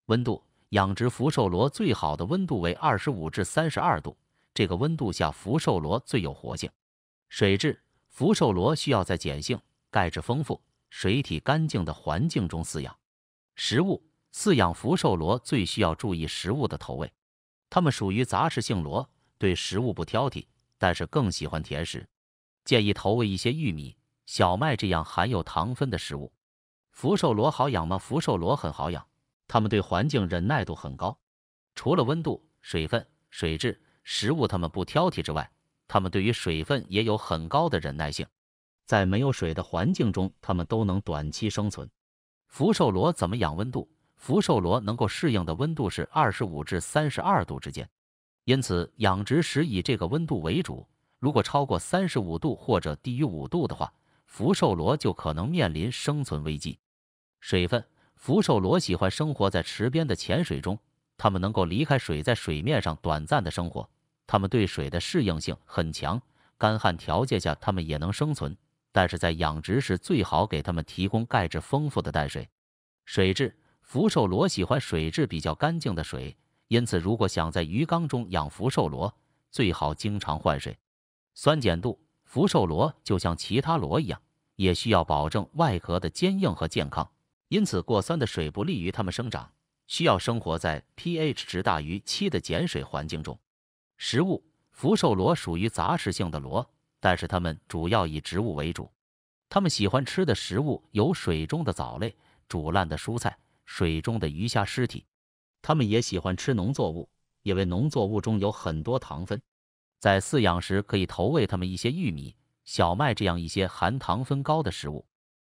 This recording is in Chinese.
温度，养殖福寿螺最好的温度为25至32度，这个温度下福寿螺最有活性。水质，福寿螺需要在碱性、钙质丰富、水体干净的环境中饲养。食物，饲养福寿螺最需要注意食物的投喂。它们属于杂食性螺，对食物不挑剔，但是更喜欢甜食。建议投喂一些玉米、小麦这样含有糖分的食物。福寿螺好养吗？福寿螺很好养，它们对环境忍耐度很高。除了温度、水分、水质、食物它们不挑剔之外，它们对于水分也有很高的忍耐性。在没有水的环境中，它们都能短期生存。福寿螺怎么养？温度，福寿螺能够适应的温度是25至32度之间，因此养殖时以这个温度为主。如果超过35度或者低于5度的话，福寿螺就可能面临生存危机。水分，福寿螺喜欢生活在池边的浅水中，它们能够离开水，在水面上短暂的生活。它们对水的适应性很强，干旱条件下它们也能生存。但是在养殖时最好给它们提供钙质丰富的淡水。水质，福寿螺喜欢水质比较干净的水，因此如果想在鱼缸中养福寿螺，最好经常换水。酸碱度，福寿螺就像其他螺一样，也需要保证外壳的坚硬和健康，因此过酸的水不利于它们生长，需要生活在 pH 值大于7的碱水环境中。食物，福寿螺属于杂食性的螺，但是它们主要以植物为主。它们喜欢吃的食物有水中的藻类、煮烂的蔬菜、水中的鱼虾尸体。它们也喜欢吃农作物，因为农作物中有很多糖分。在饲养时可以投喂它们一些玉米、小麦这样一些含糖分高的食物。